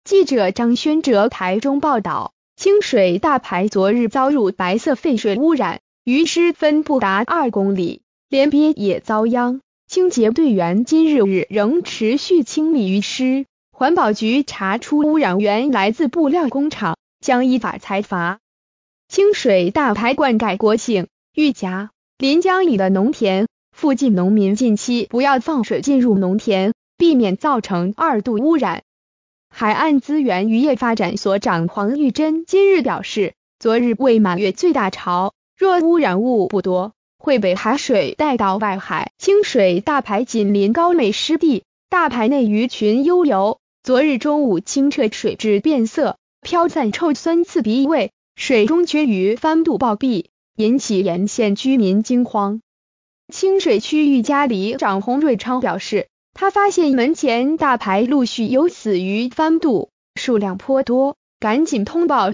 记者张轩哲台中报道，清水大排昨日遭入白色废水污染，余湿分布达2公里，连鳖也遭殃。清洁队员今日仍持续清理余湿，环保局查出污染源来自布料工厂，将依法裁罚。清水大排灌溉国姓、玉甲、临江里的农田，附近农民近期不要放水进入农田，避免造成2度污染。海岸资源渔业发展所长黄玉珍今日表示，昨日为满月最大潮，若污染物不多，会被海水带到外海。清水大排紧邻高美湿地，大排内鱼群悠游。昨日中午清澈水质变色，飘散臭酸刺鼻味，水中缺鱼翻肚暴毙，引起沿线居民惊慌。清水区域家里长洪瑞昌表示，他发现门前大排陆续有死鱼翻肚，数量颇多，赶紧通报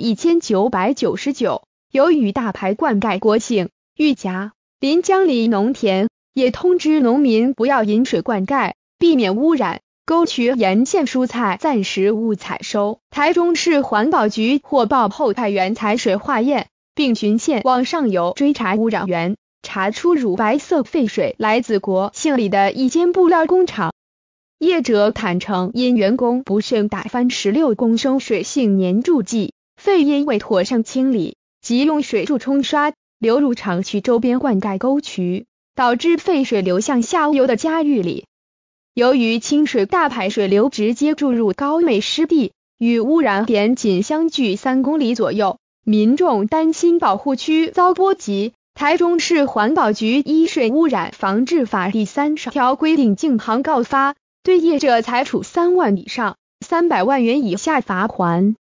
1999。由于大排灌溉国姓、玉甲、临江里农田，也通知农民不要饮水灌溉，避免污染。沟渠沿线蔬菜暂时勿采收。台中市环保局获报后派员采水化验，并循线往上游追查污染源，查出乳白色废水来自国姓里的一间布料工厂。业者坦承，因员工不慎打翻16公升水性粘住剂，废液未妥善清理，即用水柱冲刷，流入厂区周边灌溉沟渠，导致废水流向下游的家域里。由于清水大排水流直接注入高美湿地，与污染点仅相距3公里左右，民众担心保护区遭波及。台中市环保局依水污染防治法第30条规定，逕行告发，对业者裁处3万以上300万元以下罚锾。